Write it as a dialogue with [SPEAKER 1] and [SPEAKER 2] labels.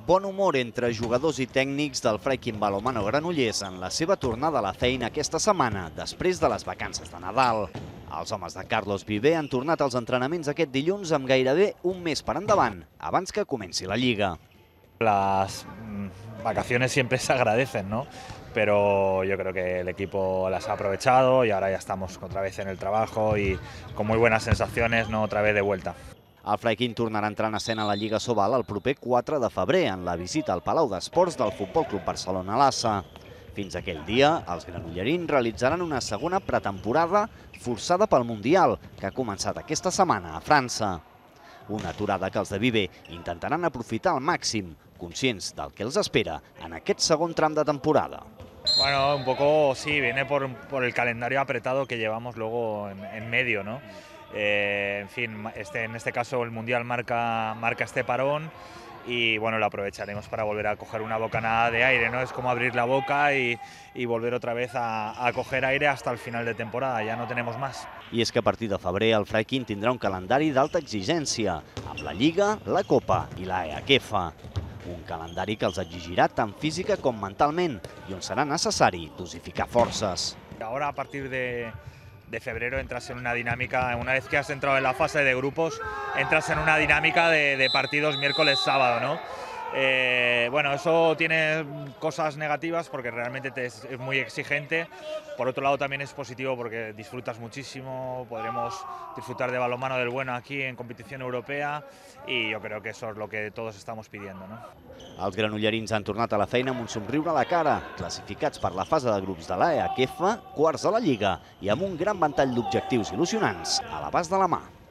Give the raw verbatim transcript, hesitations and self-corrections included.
[SPEAKER 1] Bon humor entre jugadors i tècnics del Freikin Balonmano Granollers en la seva tornada a la feina aquesta setmana, després de les vacances de Nadal. Els homes de Carlos Viver han tornat als entrenaments aquest dilluns amb gairebé un mes per endavant, abans que comenci la Lliga.
[SPEAKER 2] Las vacaciones siempre se agradecen, ¿no? Pero yo creo que el equipo las ha aprovechado y ahora ya estamos otra vez en el trabajo y con muy buenas sensaciones, ¿no? Otra vez de vuelta.
[SPEAKER 1] El Freikin tornarà a entrar en escena a la Lliga Sobal el proper quatre de febrer en la visita al Palau d'Esports del Futbol Club Barcelona-Lassa. Fins aquell dia, els granollerins realitzaran una segona pretemporada forçada pel Mundial, que ha començat aquesta setmana a França. Una aturada que els de Viver intentaran aprofitar al màxim, conscients del que els espera en aquest segon tram de temporada.
[SPEAKER 2] Bueno, un poco sí, viene por, por el calendario apretado que llevamos luego en, en medio, ¿no? Eh, en fin, este, en este caso el Mundial marca, marca este parón y bueno, lo aprovecharemos para volver a coger una bocanada de aire, ¿no? Es como abrir la boca y, y volver otra vez a, a coger aire hasta el final de temporada, ya no tenemos más.
[SPEAKER 1] I és que a partir de febrer el Freikin tindrà un calendari d'alta exigència, amb la Lliga, la Copa i la E H F. Un calendari que els exigirà tant física com mentalment i on serà necessari dosificar forces.
[SPEAKER 2] Ahora a partir de... de febrero entras en una dinámica, una vez que has entrado en la fase de grupos, entras en una dinámica de, de partidos miércoles-sábado, ¿no? Eh, bueno, eso tiene cosas negativas porque realmente te es, es muy exigente. Por otro lado también es positivo porque disfrutas muchísimo, podremos disfrutar de balonmano del bueno aquí en competición europea y yo creo que eso es lo que todos estamos pidiendo, ¿no?
[SPEAKER 1] Els granollerins han tornat a la feina amb un somriure a la cara, classificats per la fase de grups de l'A E H F, quarts de la Lliga i amb un gran ventall d'objectius il·lusionants a l'abast de la mà.